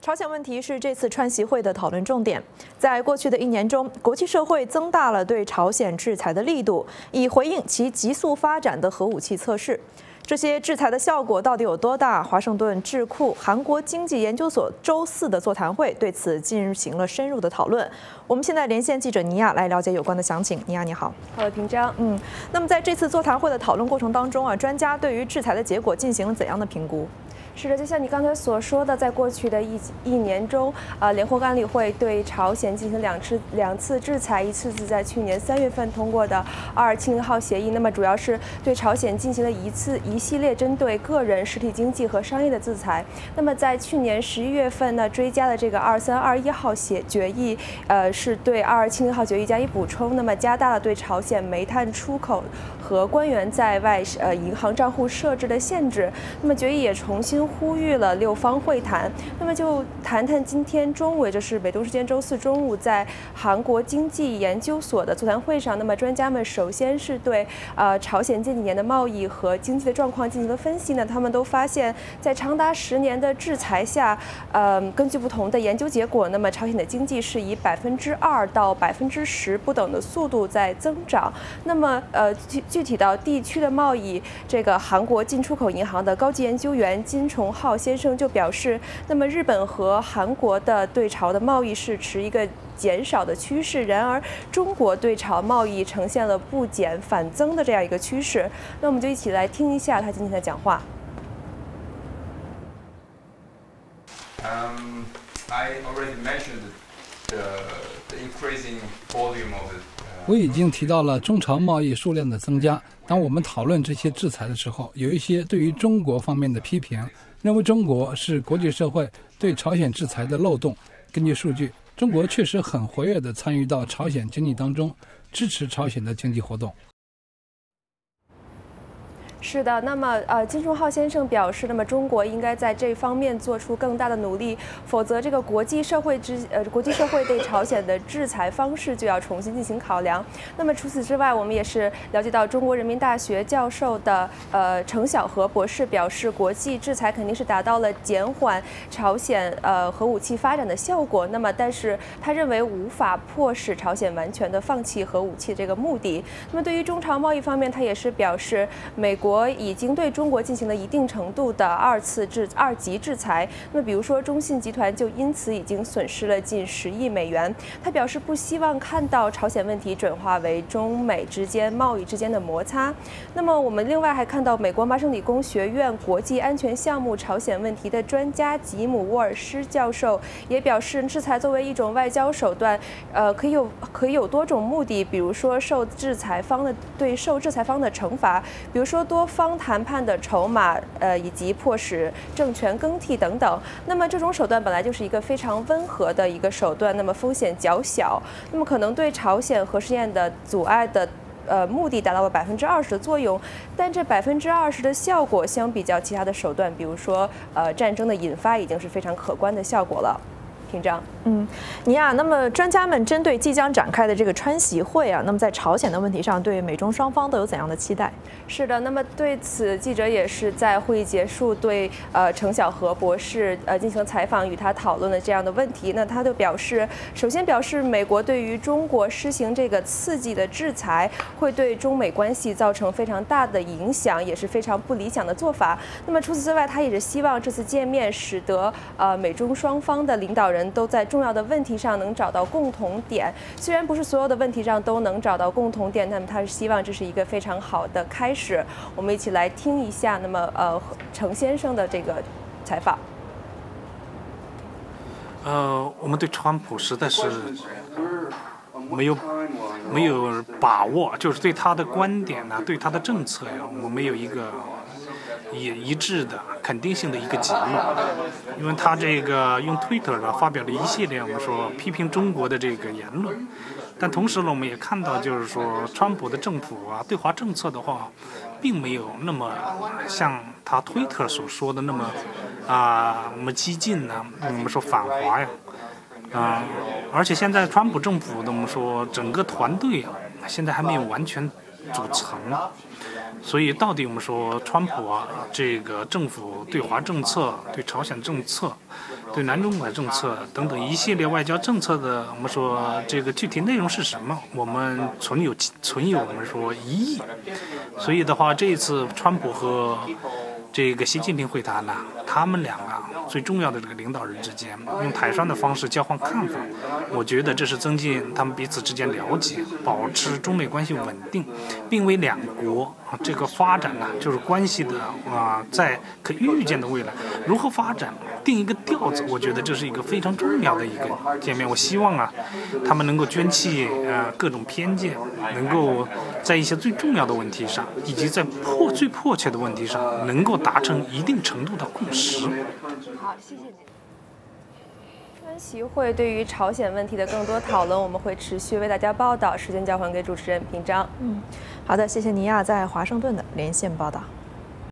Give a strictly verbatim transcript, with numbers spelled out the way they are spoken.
朝鲜问题是这次川习会的讨论重点。在过去的一年中，国际社会增大了对朝鲜制裁的力度，以回应其急速发展的核武器测试。这些制裁的效果到底有多大？华盛顿智库韩国经济研究所周四的座谈会对此进行了深入的讨论。我们现在连线记者尼亚来了解有关的详情。尼亚，你好。 好的，平章。 嗯，那么在这次座谈会的讨论过程当中啊，专家对于制裁的结果进行了怎样的评估？ 是的，就像你刚才所说的，在过去的一一年中，呃，联合国安理会对朝鲜进行两次两次制裁，一次是在去年三月份通过的《二二七零号协议》，那么主要是对朝鲜进行了一次一系列针对个人、实体经济和商业的制裁。那么在去年十一月份呢，追加的这个《二三二一号协决议》，呃，是对《二二七零号决议》加以补充，那么加大了对朝鲜煤炭出口和官员在外呃银行账户设置的限制。那么决议也重新呼吁了六方会谈。那么就谈谈今天中午，也就是美东时间周四中午，在韩国经济研究所的座谈会上，那么专家们首先是对呃朝鲜近几年的贸易和经济的状况进行了分析呢。他们都发现，在长达十年的制裁下，呃，根据不同的研究结果，那么朝鲜的经济是以百分之二到百分之十不等的速度在增长。那么呃具具体到地区的贸易，这个韩国进出口银行的高级研究员金崇浩先生就表示，那么日本和韩国的对朝的贸易是持一个减少的趋势，然而中国对朝贸易呈现了不减反增的这样一个趋势。那我们就一起来听一下他今天的讲话。 Um, I already mentioned the, the increasing volume of it. 我已经提到了中朝贸易数量的增加。当我们讨论这些制裁的时候，有一些对于中国方面的批评，认为中国是国际社会对朝鲜制裁的漏洞。根据数据，中国确实很活跃地参与到朝鲜经济当中，支持朝鲜的经济活动。 是的，那么呃，金崇浩先生表示，那么中国应该在这方面做出更大的努力，否则这个国际社会之呃国际社会对朝鲜的制裁方式就要重新进行考量。那么除此之外，我们也是了解到，中国人民大学教授的呃程晓和博士表示，国际制裁肯定是达到了减缓朝鲜呃核武器发展的效果。那么，但是他认为无法迫使朝鲜完全的放弃核武器这个目的。那么对于中朝贸易方面，他也是表示，美国已经对中国进行了一定程度的二次制二级制裁。那么，比如说中信集团就因此已经损失了近十亿美元。他表示不希望看到朝鲜问题转化为中美之间贸易之间的摩擦。那么，我们另外还看到美国麻省理工学院国际安全项目朝鲜问题的专家吉姆·沃尔斯教授也表示，制裁作为一种外交手段，呃，可以有可以有多种目的，比如说受制裁方的对受制裁方的惩罚，比如说多方谈判的筹码，呃，以及迫使政权更替等等。那么这种手段本来就是一个非常温和的一个手段，那么风险较小，那么可能对朝鲜核试验的阻碍的呃目的达到了百分之二十的作用，但这百分之二十的效果相比较其他的手段，比如说呃战争的引发，已经是非常可观的效果了。平章， 嗯，尼亚，那么专家们针对即将展开的这个川习会啊，那么在朝鲜的问题上，对美中双方都有怎样的期待？ 是的，那么对此，记者也是在会议结束对呃程晓和博士呃进行采访，与他讨论了这样的问题。那他就表示，首先表示美国对于中国施行这个刺激的制裁，会对中美关系造成非常大的影响，也是非常不理想的做法。那么除此之外，他也是希望这次见面使得呃美中双方的领导人都在重要的问题上能找到共同点。虽然不是所有的问题上都能找到共同点，那么他是希望这是一个非常好的开始。我们一起来听一下，那么呃程先生的这个采访。 呃，我们对川普实在是没有没有把握，就是对他的观点呢、啊，对他的政策呀，我们没有一个一一致的肯定性的一个结论，因为他这个用 Twitter 啊发表了一系列我们说批评中国的这个言论，但同时呢，我们也看到就是说川普的政府啊对华政策的话，并没有那么像他 Twitter 所说的那么啊那么激进呢、啊，我们说反华呀。啊、呃，而且现在川普政府的我们说整个团队啊，现在还没有完全组成，所以到底我们说川普啊这个政府对华政策、对朝鲜政策， 对南中国政策等等一系列外交政策的，我们说这个具体内容是什么，我们存有存有我们说疑义。所以的话，这一次川普和这个习近平会谈呢，他们两个最重要的这个领导人之间用台商的方式交换看法，我觉得这是增进他们彼此之间了解，保持中美关系稳定，并为两国这个发展呢，就是关系的啊、呃，在可预见的未来如何发展定一个调子，我觉得这是一个非常重要的一个见面。我希望啊，他们能够捐弃呃各种偏见，能够在一些最重要的问题上，以及在迫最迫切的问题上，能够达成一定程度的共识。 好，谢谢您。川习会对于朝鲜问题的更多讨论，我们会持续为大家报道。时间交还给主持人平章。 嗯，好的，谢谢尼亚在华盛顿的连线报道。